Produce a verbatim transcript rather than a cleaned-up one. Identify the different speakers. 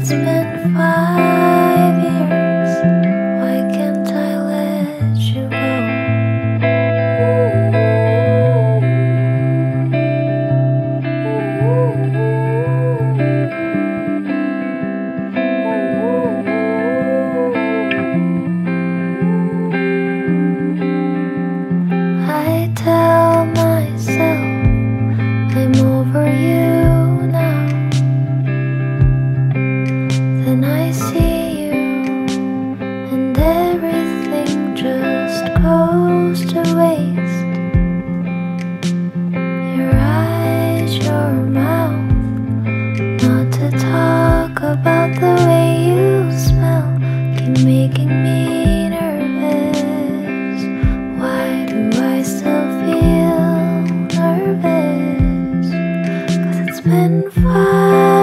Speaker 1: it's been five years. Why can't I let you go? I tell myself I'm over you now. Then I see you and everything just goes to waste. Your eyes, your mouth, not to talk about the way you smell, keep making me nervous. Why do I still feel nervous? 'Cause it's been five